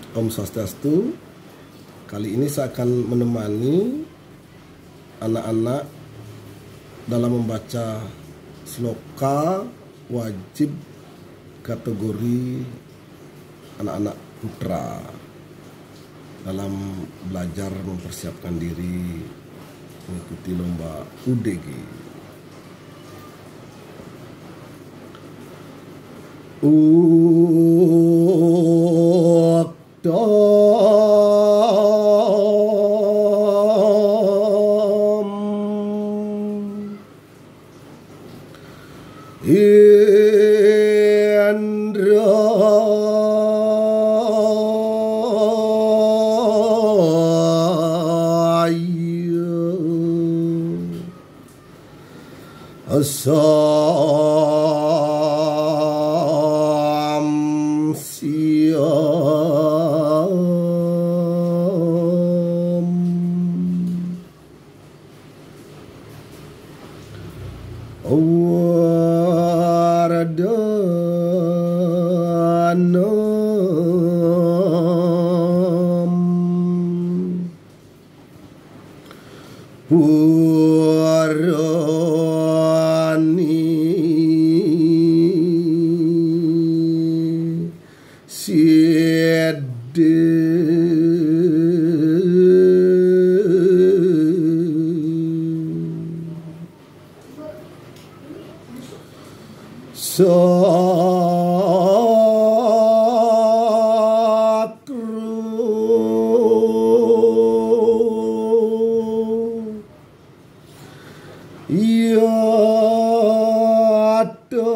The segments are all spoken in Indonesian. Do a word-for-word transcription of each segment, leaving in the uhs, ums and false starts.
Om Swastiastu. Kali ini saya akan menemani anak-anak dalam membaca sloka wajib kategori anak-anak putra dalam belajar mempersiapkan diri mengikuti lomba U D G. Uktam Indra Asam Siam Waradanam Purani Siddhi Sakru Yata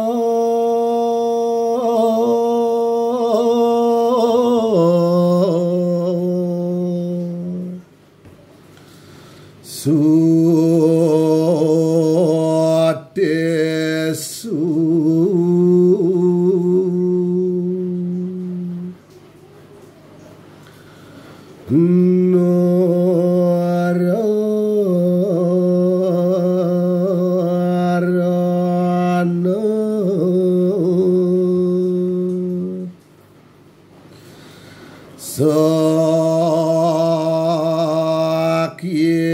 Sutesu Narayana Sakya